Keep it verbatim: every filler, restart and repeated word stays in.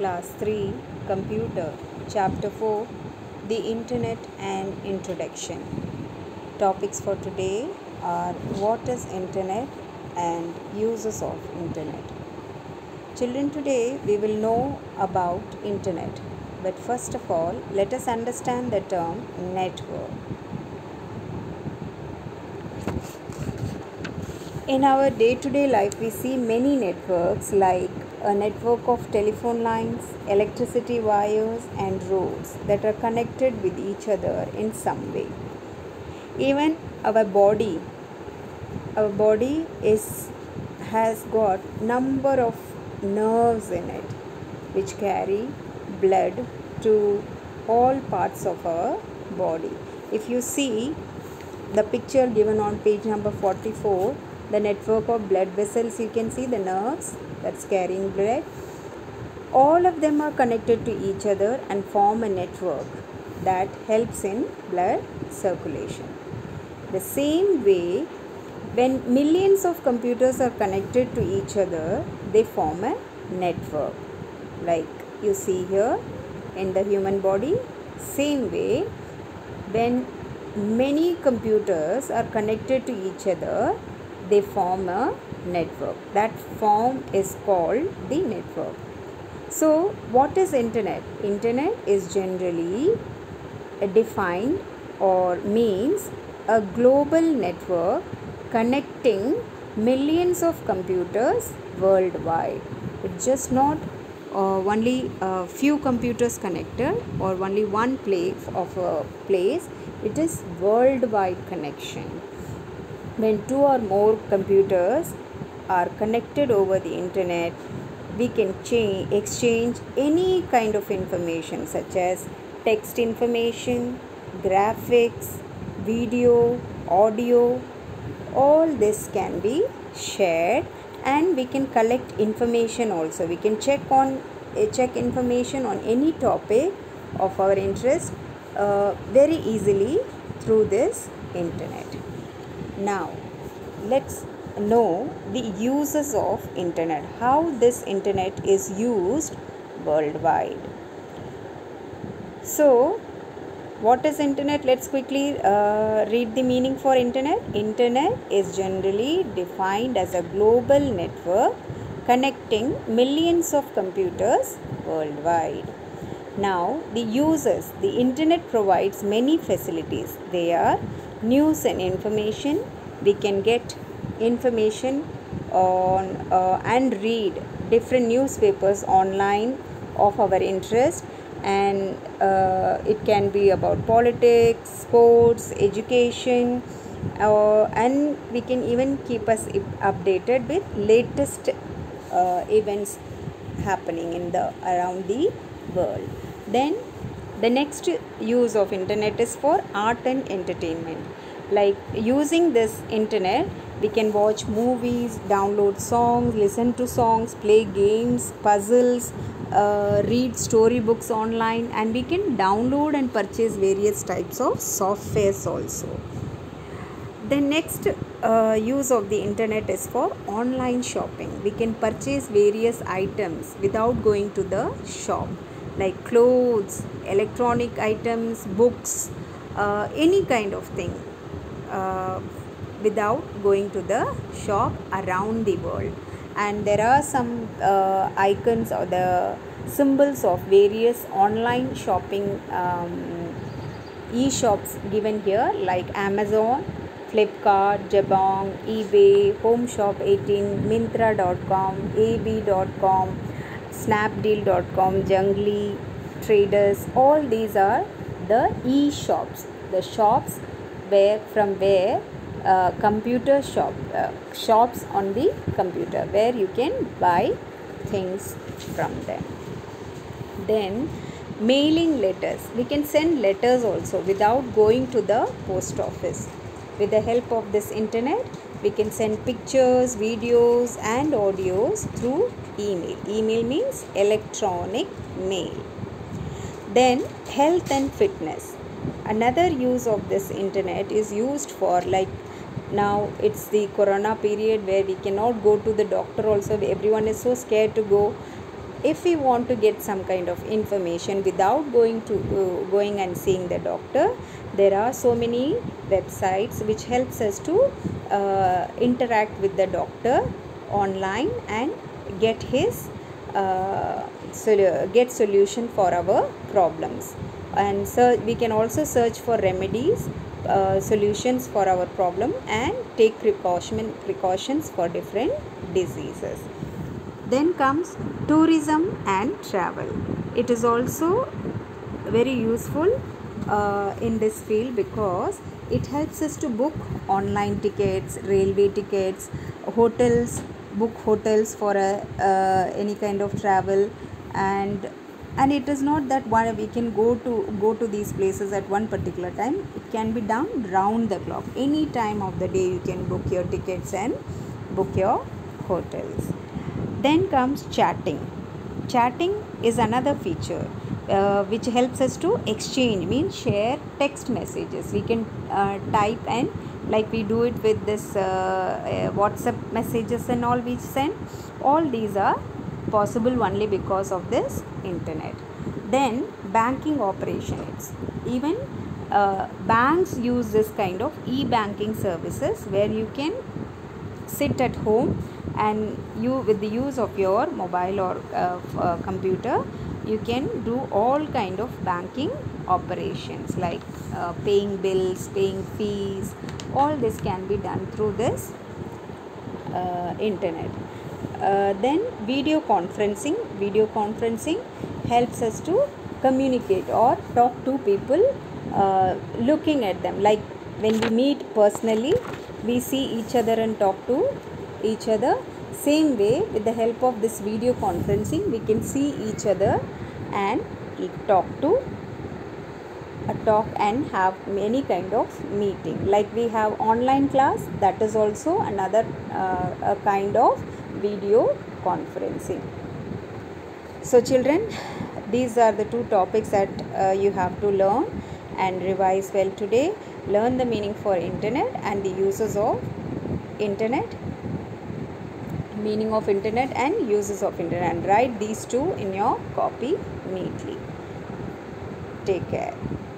Class three, Computer, Chapter four, The Internet and Introduction. Topics for today are what is Internet and uses of Internet. Children, today we will know about Internet. But first of all, let us understand the term network. In our day-to-day life, we see many networks like a network of telephone lines, electricity wires and roads that are connected with each other in some way. Even our body, our body is has got number of nerves in it which carry blood to all parts of our body. If you see the picture given on page number forty-four, the network of blood vessels, you can see the nerves that's carrying blood. All of them are connected to each other and form a network that helps in blood circulation. The same way, when millions of computers are connected to each other, they form a network. Like you see here in the human body, same way, when many computers are connected to each other, they form a network. That form is called the network. So what is internet? Internet is generally defined or means a global network connecting millions of computers worldwide. It's just not uh, only a few computers connected or only one place of a place. It is worldwide connection. When two or more computers are connected over the internet, we can change, exchange any kind of information such as text information, graphics, video, audio. All this can be shared, and we can collect information also. We can check on uh, check information on any topic of our interest uh, very easily through this internet. Now, let's know the uses of internet, how this internet is used worldwide. So, what is internet? Let's quickly uh, read the meaning for internet. Internet is generally defined as a global network connecting millions of computers worldwide. Now, the uses. The internet provides many facilities. They are news and information. We can get information on uh, and read different newspapers online of our interest, and uh, it can be about politics, sports, education, uh, and we can even keep us updated with latest uh, events happening in the around the world. Then the next use of internet is for art and entertainment. Like using this internet, we can watch movies, download songs, listen to songs, play games, puzzles, uh, read storybooks online, and we can download and purchase various types of softwares also. The next uh, use of the internet is for online shopping. We can purchase various items without going to the shop, like clothes, electronic items, books, uh, any kind of thing uh, without going to the shop around the world. And there are some uh, icons or the symbols of various online shopping um, e-shops given here, like Amazon, Flipkart, Jabong, eBay, Home Shop eighteen, Myntra dot com, A B dot com, Snapdeal dot com, Junglee, Traders. All these are the e-shops, the shops where from where uh, computer shop uh, shops on the computer where you can buy things from them. Then mailing letters. We can send letters also without going to the post office. With the help of this internet, we can send pictures, videos and audios through email. Email means electronic mail. Then health and fitness. Another use of this internet is used for, like, now it's the corona period where we cannot go to the doctor also. Everyone is so scared to go. if we want to get some kind of information without going to uh, going and seeing the doctor, there are so many websites which helps us to uh, interact with the doctor online and get his uh, sol- get solution for our problems. And so we can also search for remedies, uh, solutions for our problem, and take precaution precautions for different diseases. Then comes tourism and travel. It is also very useful uh, in this field because it helps us to book online tickets, railway tickets, hotels, book hotels for a, uh, any kind of travel. and and it is not that one we can go to go to these places at one particular time. It can be done round the clock. Any time of the day you can book your tickets and book your hotels. Then comes chatting. Chatting is another feature uh, which helps us to exchange, means share text messages. We can uh, type, and like we do it with this uh, uh, WhatsApp messages and all we send. All these are possible only because of this internet. Then banking operations. Even uh, banks use this kind of e-banking services where you can sit at home and you, with the use of your mobile or uh, uh, computer, you can do all kind of banking operations like uh, paying bills, paying fees. All this can be done through this uh, internet. Uh, then video conferencing. Video conferencing helps us to communicate or talk to people uh, looking at them. Like when we meet personally, we see each other and talk to each other. Same way, with the help of this video conferencing, we can see each other and talk to a talk and have many kind of meeting. Like we have online class, that is also another uh, a kind of video conferencing. So children, these are the two topics that uh, you have to learn and revise well today. Learn the meaning for internet and the uses of internet, meaning of internet and uses of internet, and write these two in your copy neatly. Take care.